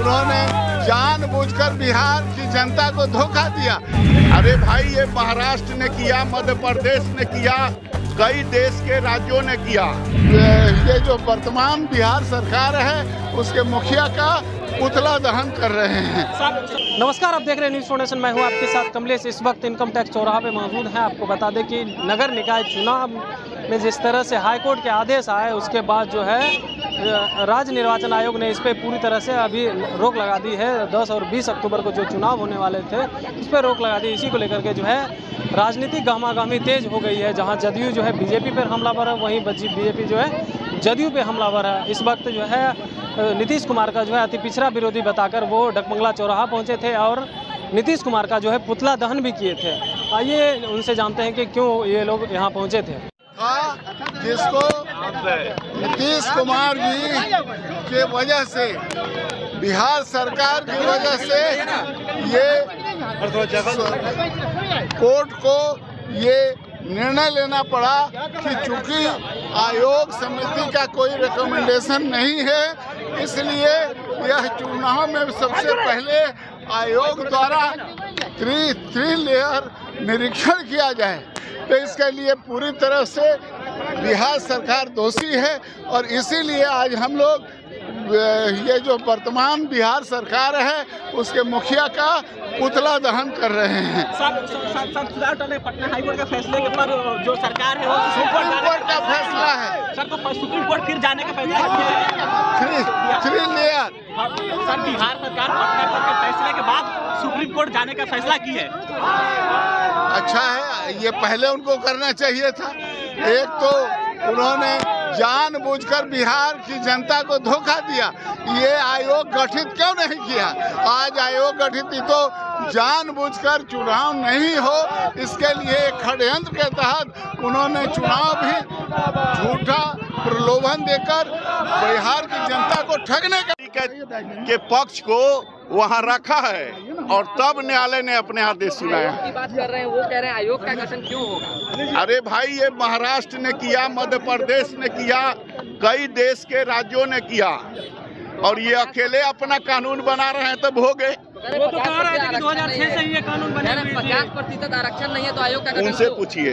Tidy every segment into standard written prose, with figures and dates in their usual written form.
उन्होंने जानबूझकर बिहार की जनता को धोखा दिया। अरे भाई, ये महाराष्ट्र ने किया, मध्य प्रदेश ने किया, कई देश के राज्यों ने किया। ये जो वर्तमान बिहार सरकार है उसके मुखिया का पुतला दहन कर रहे हैं। नमस्कार, आप देख रहे हैं न्यूज़ फाउंडेशन। मैं हूं आपके साथ कमलेश। इस वक्त इनकम टैक्स चौराहा पे मौजूद हैं। आपको बता दें कि नगर निकाय चुनाव में जिस तरह से हाईकोर्ट के आदेश आए उसके बाद जो है राज्य निर्वाचन आयोग ने इस पर पूरी तरह से अभी रोक लगा दी है। 10 और 20 अक्टूबर को जो चुनाव होने वाले थे उस पर रोक लगा दी। इसी को लेकर के जो है राजनीतिक गहमागहमी तेज हो गई है। जहां जदयू जो है बीजेपी पर हमलावर है, वहीं बीजेपी जो है जदयू पे हमलावर है। इस वक्त जो है नीतीश कुमार का जो है अति पिछड़ा विरोधी बताकर वो डकबंगला चौराहा पहुंचे थे और नीतीश कुमार का जो है पुतला दहन भी किए थे। आइए उनसे जानते हैं कि क्यों ये लोग यहाँ पहुंचे थे। जिसको नीतीश कुमार जी के वजह से, बिहार सरकार की वजह से ये कोर्ट को ये निर्णय लेना पड़ा कि चूंकि आयोग समिति का कोई रिकमेंडेशन नहीं है, इसलिए यह चुनाव में सबसे पहले आयोग द्वारा थ्री लेयर निरीक्षण किया जाए। तो इसके लिए पूरी तरह से बिहार सरकार दोषी है और इसीलिए आज हम लोग ये जो वर्तमान बिहार सरकार है उसके मुखिया का पुतला दहन कर रहे हैं। पटना हाईकोर्ट के फैसले के पर जो सरकार है वो सुप्रीम कोर्ट का फैसला है। सर, तो सुप्रीम कोर्ट फिर जाने का फैसला किया। थ्री लेयर सर, बिहार सरकार पटना कोर्ट के फैसले के बाद सुप्रीम कोर्ट जाने का फैसला की है। अच्छा है, ये पहले उनको करना चाहिए था। एक तो उन्होंने जानबूझकर बिहार की जनता को धोखा दिया। ये आयोग गठित क्यों नहीं किया? आज आयोग गठित ही तो जानबूझकर चुनाव नहीं हो इसके लिए षड्यंत्र के तहत उन्होंने चुनाव भी झूठा प्रलोभन देकर बिहार की जनता को ठगने के पक्ष को वहां रखा है और तब न्यायालय ने अपने आदेश सुनाया। बात कर रहे हैं, वो कह रहे हैं आयोग का गठन क्यों होगा? अरे भाई, ये महाराष्ट्र ने किया, मध्य प्रदेश ने किया, कई देश के राज्यों ने किया और ये अकेले अपना कानून बना रहे हैं तब हो गए। वो तो कह रहे थे कि 2006 से ये कानून बने हुए हैं। 50% आरक्षण नहीं है तो आयोग का गठन उनसे पूछिए।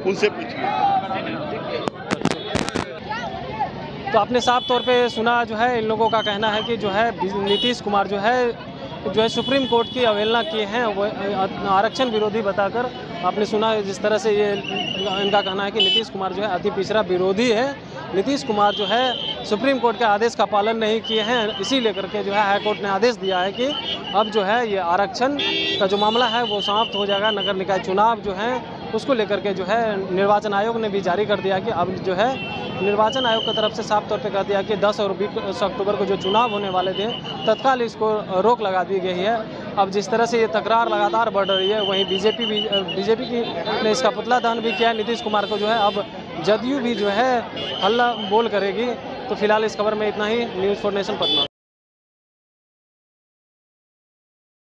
तो आपने साफ तौर पे सुना जो है इन लोगों का कहना है कि जो है नीतीश कुमार जो है सुप्रीम कोर्ट की अवहेलना किए हैं, वो आरक्षण विरोधी बताकर। आपने सुना जिस तरह से ये इनका कहना है कि नीतीश कुमार जो है अति पिछड़ा विरोधी है। नीतीश कुमार जो है सुप्रीम कोर्ट के आदेश का पालन नहीं किए हैं, इसी लेकर के जो है हाई कोर्ट ने आदेश दिया है कि अब जो है ये आरक्षण का जो मामला है वो समाप्त हो जाएगा। नगर निकाय चुनाव जो है उसको लेकर के जो है निर्वाचन आयोग ने भी जारी कर दिया कि अब जो है निर्वाचन आयोग की तरफ से साफ तौर पे कह दिया कि 10 और 20 अक्टूबर को जो चुनाव होने वाले थे तत्काल इसको रोक लगा दी गई है। अब जिस तरह से ये तकरार लगातार बढ़ रही है, वहीं बीजेपी की ने इसका पुतला दहन भी किया नीतीश कुमार को जो है। अब जदयू भी जो है हल्ला बोल करेगी। तो फिलहाल इस खबर में इतना ही। News foundation Patna.